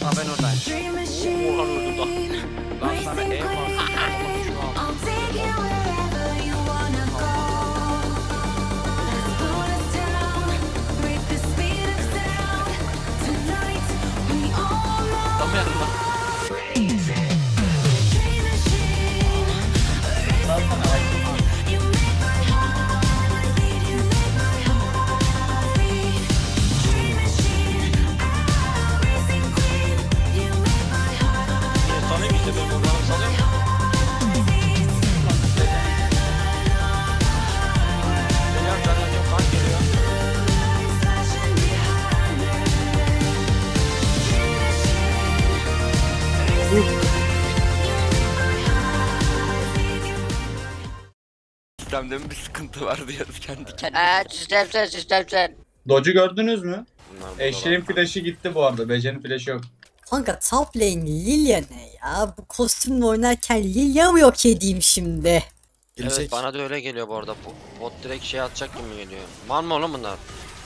Aha ben oradayım. Oha öldüm lan. Lan sana ev var. Damayalım lan. Sanayım işte benim onlarım sanıyor mu? Geliyor canım yok kan geliyor. Sistemde mi bir sıkıntı var diyoruz kendi kendine. Sistemsen. Dodge'u gördünüz mü? Bunlar burada Eşeğin var. flash'ı gitti bu arada. Bece'nin flash'ı yok. Kanka top lane Lilia ne ya? Bu kostümle oynarken Lilia mı yok edeyim şimdi? Evet bana da öyle geliyor bu arada. Bot direkt şey atacak gibi geliyor. Mal mı oğlum bunlar?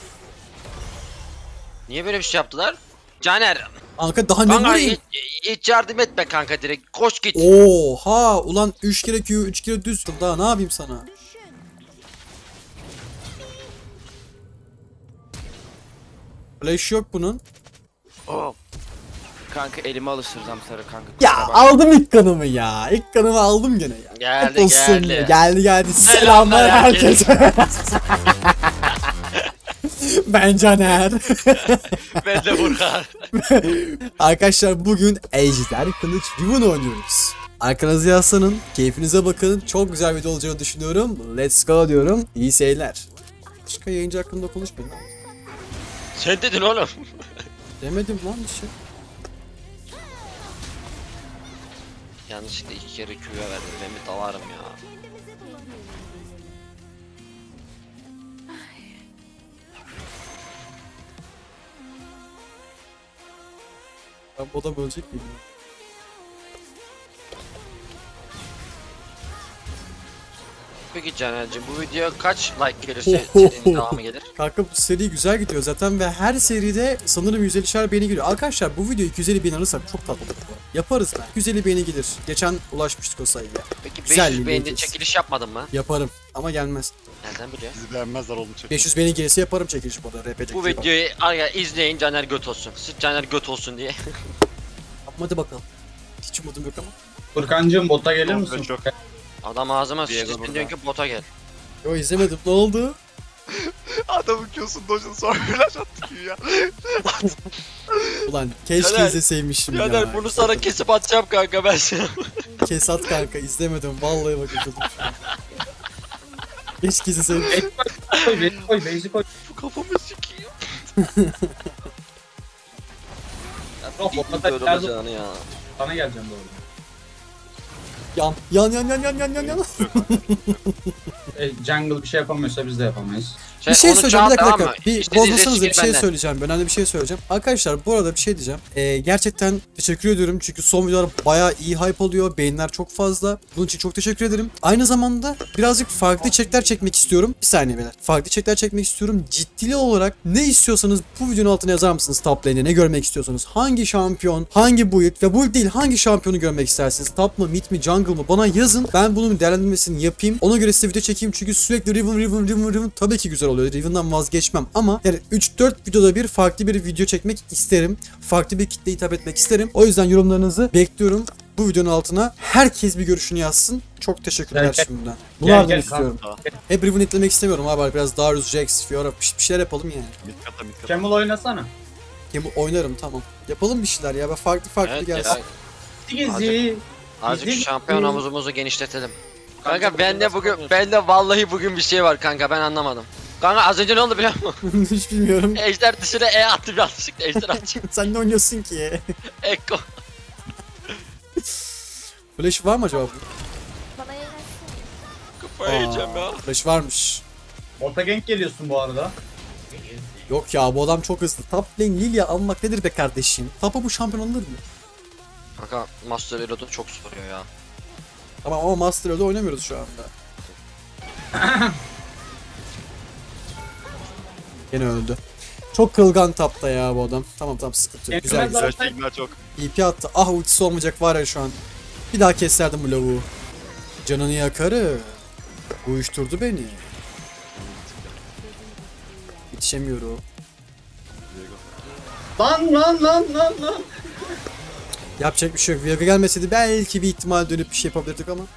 Niye böyle bir şey yaptılar? Caner! Kanka daha ne Kanka vurayım? hiç yardım etme kanka direkt. Koş git. Oha ulan 3 kere Q 3 kere düz. Daha ne yapayım sana? Flash yok bunun. Oh. Kanka elime alıştıracağım sarı kanka. Ya aldım ilk kanımı ya. İlk kanımı aldım gene ya. Geldi Olsun geldi. ya. Geldi. Selamlar herkese. Ben Caner. Ben de Burhan. Arkadaşlar bugün Ejder Kılıç Riven oynuyoruz. Arkanıza yaslanın, keyfinize bakın. Çok güzel video olacağını düşünüyorum. Let's go diyorum. İyi seyirler. Başka yayıncı hakkında konuşmayın. Sen dedin oğlum. Demedim lan bir şey. Yanlışlıkla 2 kere Q'ya verdim. Ben bir dalarım ya. Ben bu adam ölecek miyim? Peki Caner'cim bu video kaç like gelirse serinin devamı gelir? Kanka bu seri güzel gidiyor zaten ve her seride sanırım 150'şer beğeni geliyor. Arkadaşlar bu video 250 beğeni alırsak çok tatlı olur. Yaparız ben. 250 beğeni gelir. Geçen ulaşmıştık o sayıya. Peki Güzel 500 beğenide bileceğiz. çekiliş yapmadın mı? Yaparım ama gelmez. Nereden biliyorsun? Bizi beğenmezler oğlum çek. 500 beğeni gelirse yaparım çekiliş bu arada. RP Bu videoyu izleyin Caner göt olsun. Sırf Caner göt olsun diye. Hadi bakalım. Hiç umudum yok ama. Furkancığım bota gelir Çok misin? çok. Adam ağzıma Diego sıçtı burada. diyor ki bota gel. Yo izlemedim ne oldu? Adamın Q'sun dojunu sonra flash attı ya. Ulan keşke Caner, izleseymişim ya. Caner bunu sana kesip atacağım kanka ben sana. Kesat kanka izlemedim vallahi bak üzüldüm şu an. Keşke izleseymişim. Bezi koy. Kafamı sikeyim. Yok, Ya bota böyle geldi. olacağını ya. Sana geleceğim doğru. Yan. Jungle bir şey yapamıyorsa biz de yapamayız. Bir şey onu söyleyeceğim bir çağır, dakika. tamam mı? Bir İstediğiniz bozmasanız bir eşlik şey benden. söyleyeceğim. Ben önemli bir şey söyleyeceğim. Arkadaşlar bu arada bir şey diyeceğim. Gerçekten teşekkür ediyorum çünkü son videolar bayağı iyi hype oluyor. Beğeniler çok fazla. Bunun için çok teşekkür ederim. Aynı zamanda birazcık farklı içerikler çekmek istiyorum. Bir saniye beyler. Farklı içerikler çekmek istiyorum. Ciddili olarak ne istiyorsanız bu videonun altına yazar mısınız top lane'e? Ne görmek istiyorsanız? Hangi şampiyon, hangi build ve build değil hangi şampiyonu görmek istersiniz? Top mı, mid mi, jungle mı? Bana yazın. Ben bunun değerlendirmesini yapayım. Ona göre size video çekeyim çünkü sürekli Riven tabii ki güzel oluyor. Riven'dan vazgeçmem ama yani 3-4 videoda bir farklı bir video çekmek isterim. Farklı bir kitleye hitap etmek isterim. O yüzden yorumlarınızı bekliyorum. Bu videonun altına herkes bir görüşünü yazsın. Çok teşekkürler Gel. şimdiden. Bunlardan Gel, istiyorum. kanka. Hep Riven etlemek istemiyorum abi. Biraz Darius, Jax, Fiora bir şeyler yapalım yani. Mid kata. Camel oynasana. Game oynarım tamam. Yapalım bir şeyler ya. Ben farklı Evet gelsin. ya. Gizi. Azıcık Bizim- şampiyon havuzumuzu genişletelim. Kanka bende vallahi bugün bir şey var kanka ben anlamadım. Kanka az önce ne oldu biliyor musun? Hiç bilmiyorum. Ejder dışına E attı bir yanlışlıkla ejder attı. Sen ne oynuyorsun ki? Ekko. Flash var mı acaba? Bana yenersin. Kafayı yiyeceğim ya. Flash varmış. Orta gank geliyorsun bu arada. Yok ya bu adam çok hızlı. Top lane Lilia almak nedir be kardeşim? Top'a bu şampiyon alınır mı? Kanka Master Elo'da çok soruyor ya. Tamam ama Master Elo'da oynamıyoruz şu anda. Gene öldü. Çok kılgan tapta ya bu adam. Tamam tamam sıkıntı yok. Güzel Yetmez güzel. Gerçekten çok. EP attı. Ah ultisi olmayacak var ya şu an. Bir daha keserdim bu lavuğu. Canını yakarı. Uyuşturdu beni. Yetişemiyorum. Lan. Yapacak bir şey yok. Viagra gelmeseydi belki bir ihtimal dönüp bir şey yapabilirdik ama.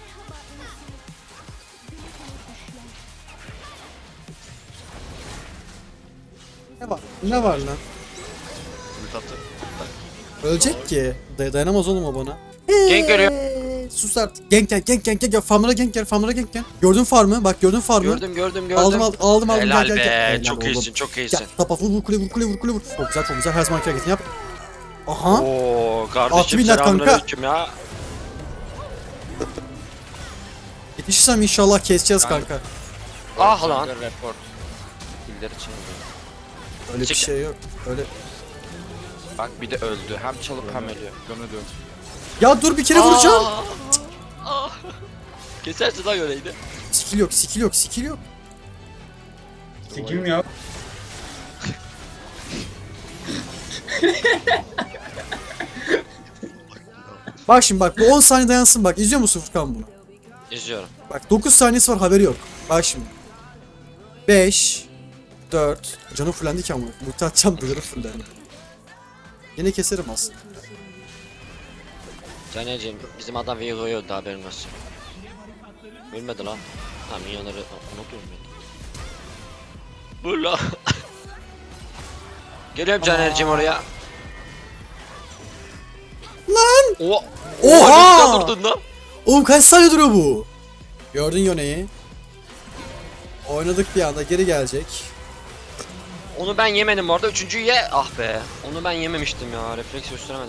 Ne var? Ne var lan? Ult attı. Ölecek ki. Dayanamaz oğlum o bana. Gank görüyor. Sus artık. Gank. Farmlara gank gel. Gördün farmı? Bak gördün farmı. Gördüm. Aldım. Helal Gel. be. Helal Çok oğlum. iyisin, çok iyisin. Gel tapa vur kule vur. Çok güzel. Her zamanki hareketini yap. Aha. Oo Attı kardeşim millet kanka. selamünaleyküm ya. Yetişirsem inşallah keseceğiz kanka. Ah lan. Report. Killeri çaldı. Öyle bir Çık. şey yok. Öyle. Bak bir de öldü. Hem çalıp hem ölüyor. Dön. Ya dur bir kere vuracağım. Kesersin lan öyleydi. Skill yok. Sikim yok. Bak şimdi bak bu 10 saniye dayansın bak. İzliyor musun Furkan bunu? İzliyorum. Bak 9 saniyesi var haberi yok. Bak şimdi. 5 4 Canım fullendi ki ama. Multi atacağım da canım fullendi. Yine keserim aslında. Caneciğim bizim adam Vigo'yu öldü haberin olsun. Ölmedi lan. Ha milyonları unuttum ben. Bu la. Geliyorum Caner'cim oraya. Lan! Oha! Oha! Durdun lan. Oğlum kaç saniye duruyor bu? Gördün Yone'yi. Oynadık bir anda geri gelecek. Onu ben yemedim orada. Üçüncüyü ye. Ah be. Onu ben yememiştim ya. Refleks gösteremedim.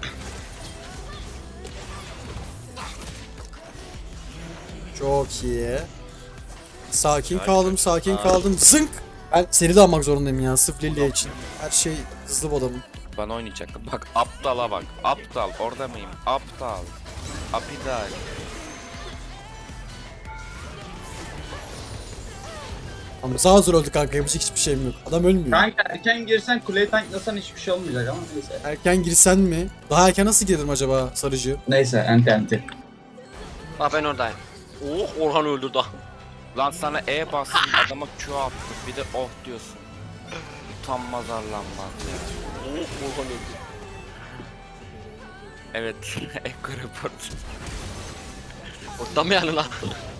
Çok iyi. Sakin kaldım. Zınk! Ben seri de almak zorundayım ya sırf Lilia için. Her şey hızlı bu adamın. Bana oynayacak. Bak aptala bak. Aptal. Orada mıyım? Aptal. Apidal. Ama zar zor öldü kanka yapacak hiçbir şeyim yok. Adam ölmüyor. Kanka erken girsen kuleyi tanklasan hiçbir şey olmayacak ama neyse. Erken girsen mi? Daha erken nasıl gelirim acaba sarıcı? Neyse enti. Bak ben oradayım. Oh Orhan öldü da. Lan sana E bastım. Adama Q attım. Bir de oh diyorsun. Utanmaz arlanmaz ya. Oh Orhan öldü. Evet. Echo report. Orada mı yani lan?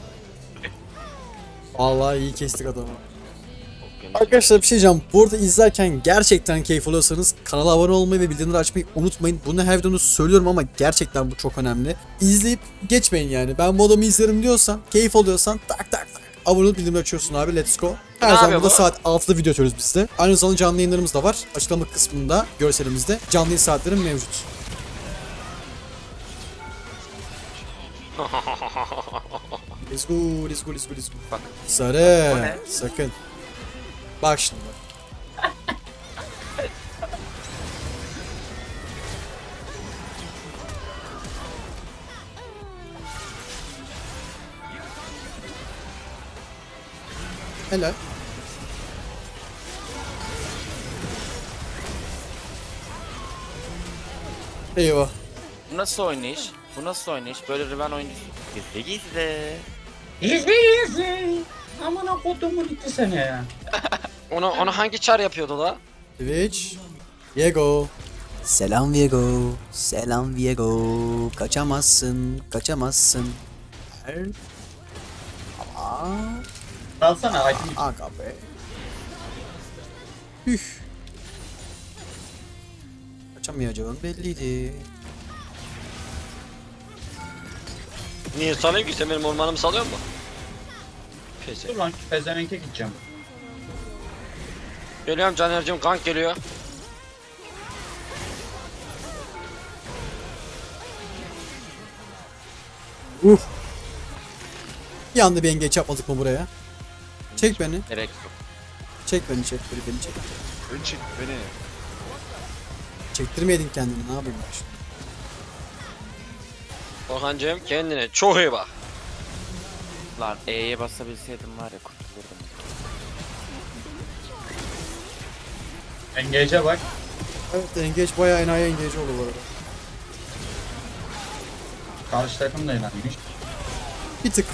Vallahi iyi kestik adamı. Arkadaşlar bir şey diyeceğim. Bu arada izlerken gerçekten keyif alıyorsanız kanala abone olmayı ve bildirimleri açmayı unutmayın. Bunu her videoda söylüyorum ama gerçekten bu çok önemli. İzleyip geçmeyin yani. Ben bu adamı izlerim diyorsan, keyif alıyorsan tak. Abone olup bildirimleri açıyorsun abi. Let's go. Her Ne zaman yapıyor burada bu? saat 6'da video atıyoruz biz de. Aynı zamanda canlı yayınlarımız da var. Açıklama kısmında, görselimizde canlı yayın saatlerim mevcut. Let's go. Bak. Sarı. O ne? Sakın. Bak şimdi. Helal. Eyvah. Bu nasıl oynayış? Böyle Riven oynayış. Gizli. İzleyin. Amına kodumun itti seni ya. Ona hangi çar yapıyordu la? Twitch. Viego. Selam Viego. Kaçamazsın. Alsana item. Aga be. Üf. Kaçamayacağım belliydi. Niye salayım ki sen benim ormanımı salıyor mu? Peki. Dur lan pezevenke gideceğim. Geliyorum Caner'cim kank geliyor. Bir anda bir engeç yapmadık mı buraya? Çek beni. Gerek yok. Çek beni. Ön çek beni. Çektirmeydin kendini ne yapayım ben şimdi? Orhancığım kendine çok iyi bak. Lan E'ye basabilseydim var ya kurtulurdum. Engage'e bak. Evet, engage bayağı enayi engage oldu bu arada. Karşı takım da inanmış. Bir tık.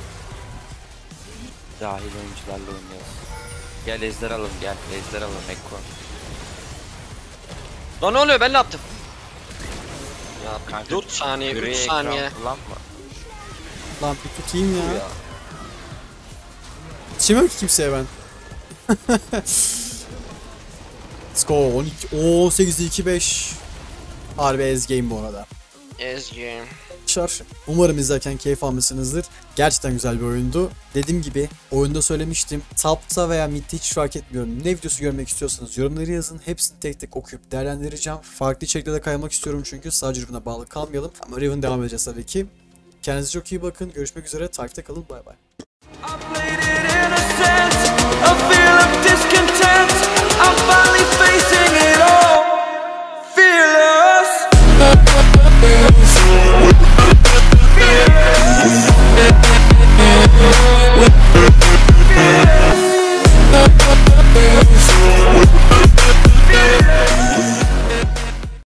Dahil oyuncularla oynuyoruz. Gel ejder alalım gel. Ejder alalım Ekko. Lan ne oluyor, ben ne yaptım? Ya Kanka, 4 saniye, Gri 3 ekran saniye. kullanma. Lan bir tutayım ya. Ya. Yetişemem ki kimseye ben. Let's go. 12, 18'de 2-5. Harbi ez game bu arada. Ezgi. Arkadaşlar, umarım izlerken keyif almışsınızdır. Gerçekten güzel bir oyundu. Dediğim gibi oyunda söylemiştim. Top'ta veya mid'de hiç fark etmiyorum. Ne videosu görmek istiyorsanız yorumları yazın. Hepsini tek tek okuyup değerlendireceğim. Farklı içeriklere kaymak istiyorum çünkü sadece buna bağlı kalmayalım. Ama Riven devam edeceğiz tabii ki. Kendinize çok iyi bakın. Görüşmek üzere. Takipte kalın. Bay bay. I played it in a sense, a feel of discontent. I'm finally facing it.